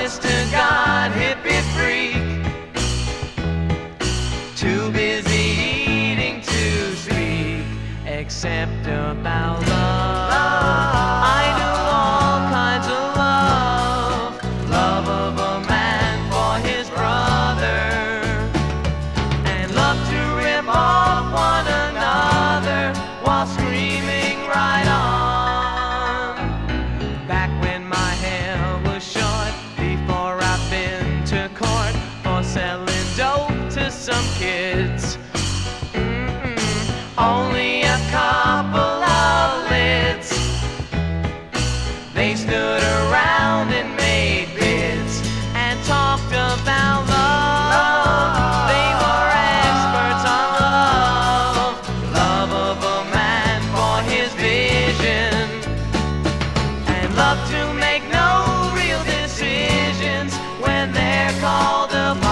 honest to God hippie freak, too busy eating to speak except about love. I knew all kinds of love, love of a man for his brother, and love to rip off one another while screaming right on. Back when my hair was short, before I've been to court for selling dope to some kids. Only a couple of lids. They stood around and made bids and talked about love. They were experts on love, love of a man for his vision, and love to make no real decisions when they're called upon.